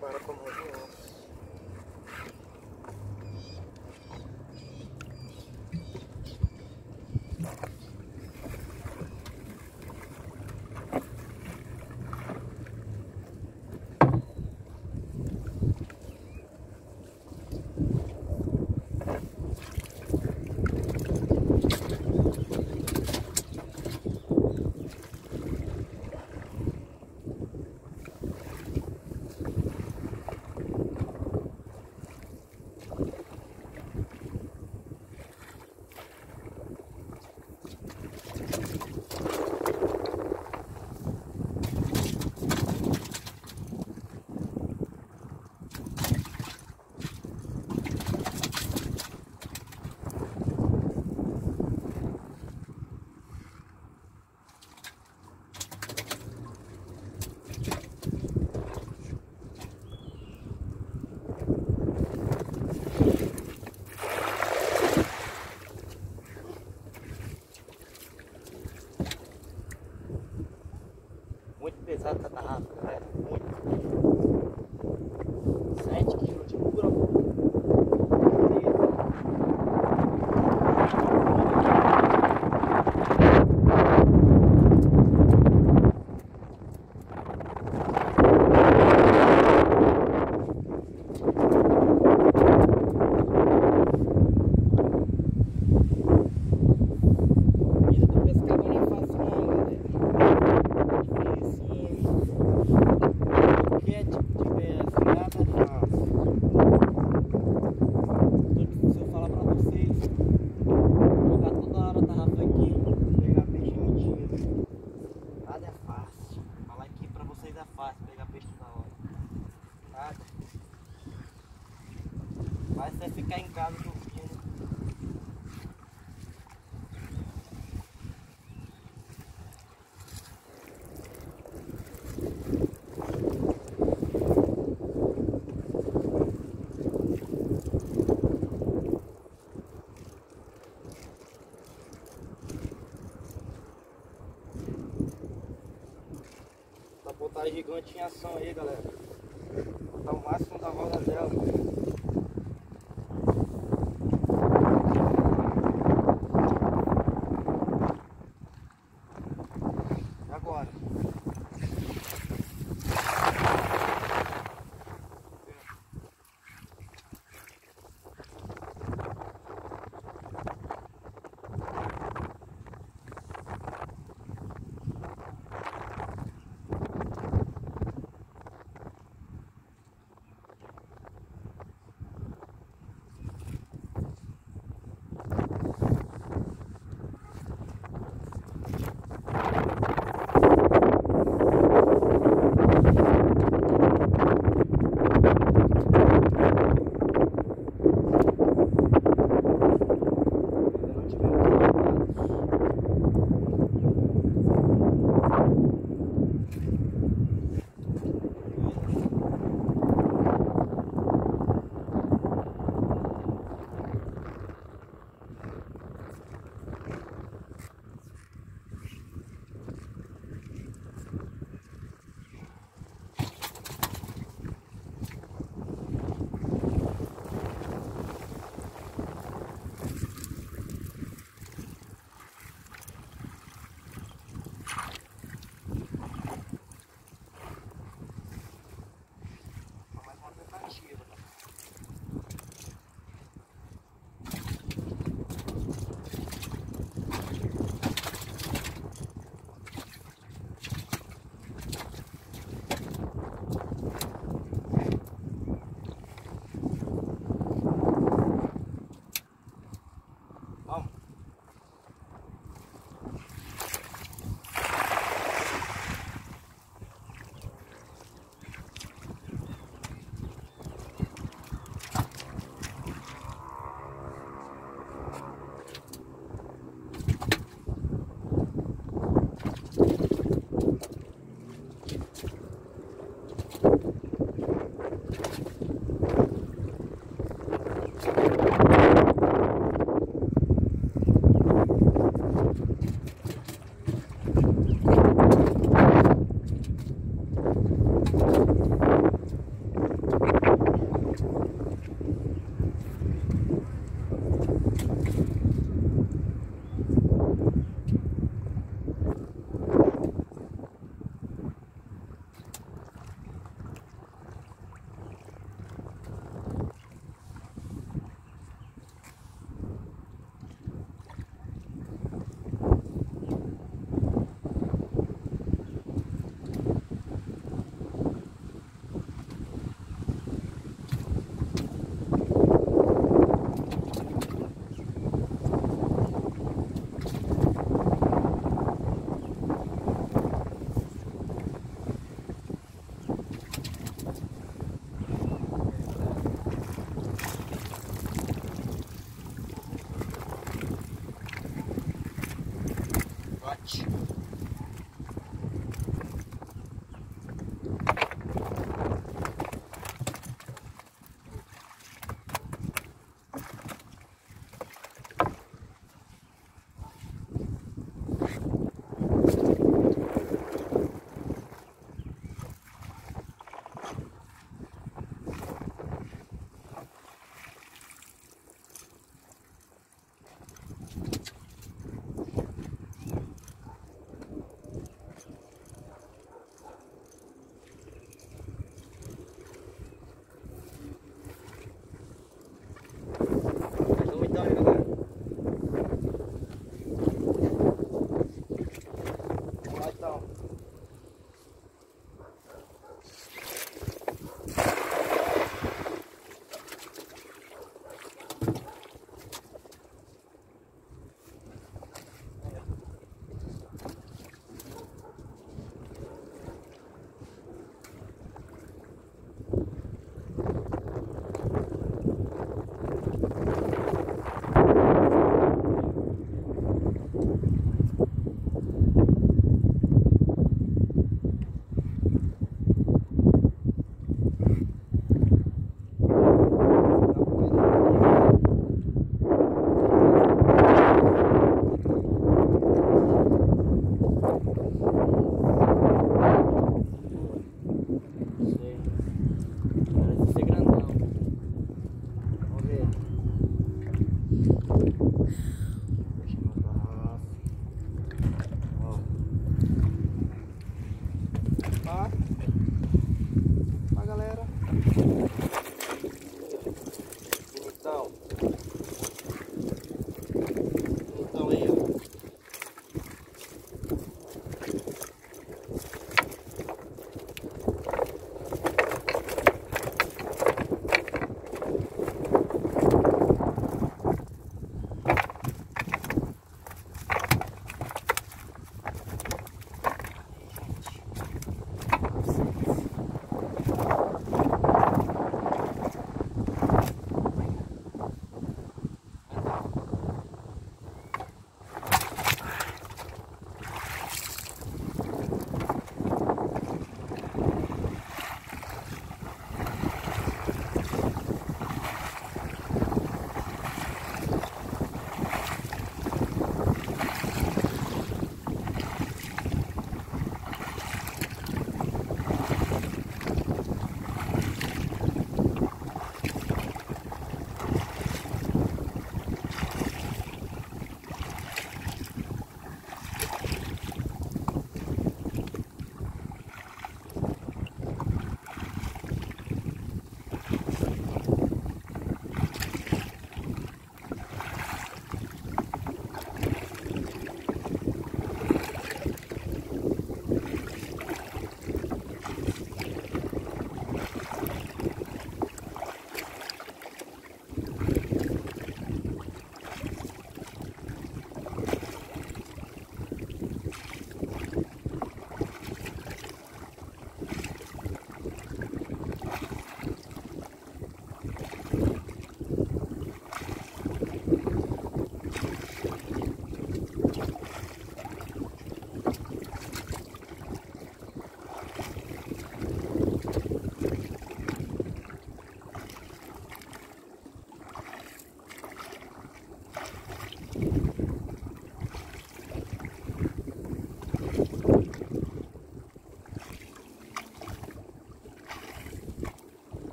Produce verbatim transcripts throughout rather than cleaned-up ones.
Para com o osso. Pesado essa tarrafa, galera, muito. sete quilos de pura vai ser ficar em casa dormindo. Pra botar a gigante em ação aí, galera. Botar o máximo da roda dela.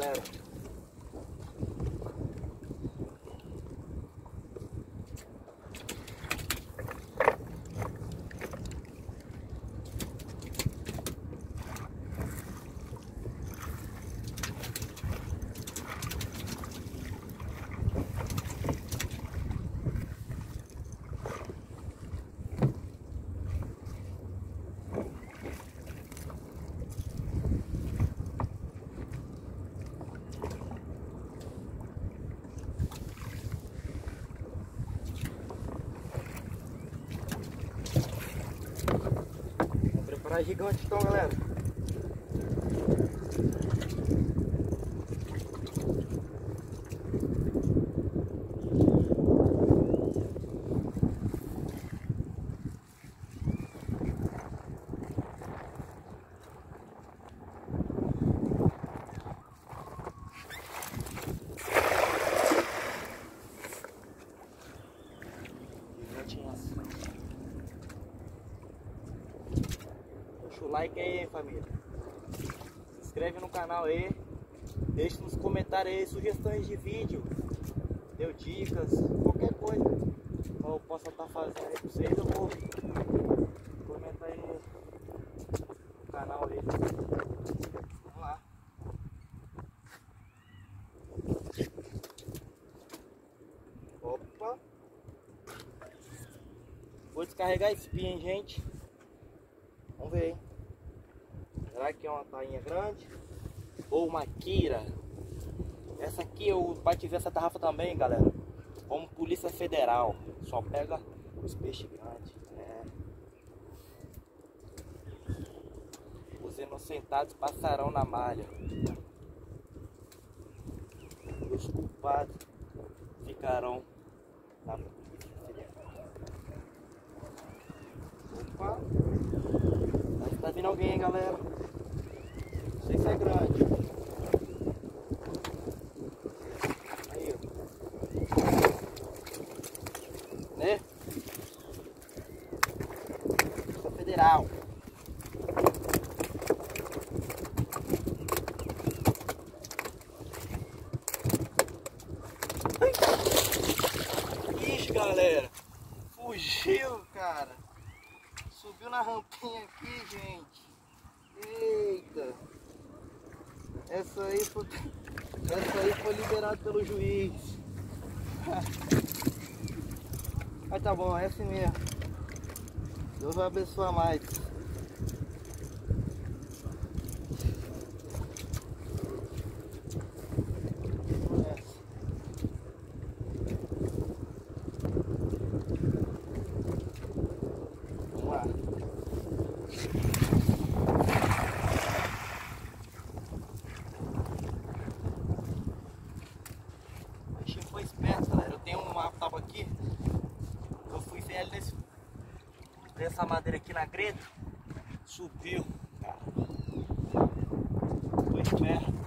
galera. Para gigante então, galera. Deixa o like aí, família. Se inscreve no canal aí. Deixa nos comentários aí sugestões de vídeo. Deu dicas, qualquer coisa que eu possa estar fazendo aí pra vocês, eu vou comentar aí no, no canal aí. Vamos lá. Opa. Vou descarregar a espinha, hein, gente. Vamos ver, hein? Será que é uma tainha grande? Ou uma quira? Essa aqui eu batizei essa tarrafa também, galera, como Polícia Federal. Só pega os peixes grandes. É. Os inocentados passarão na malha. E os culpados ficarão na Polícia Federal. Opa! Tá vindo alguém, hein, galera? Não sei se é grande. Aí, ó. Né? Polícia Federal. Ixi, galera. Fugiu, cara. Subiu na rampinha aqui, gente. Eita. Essa aí foi, essa aí foi liberada pelo juiz. Mas tá bom, é assim mesmo. Deus vai abençoar mais. Foi esperto, galera. Eu tenho uma tábua aqui. Eu fui ver ele nesse, nessa madeira aqui na greta. Subiu, cara. Foi esperto.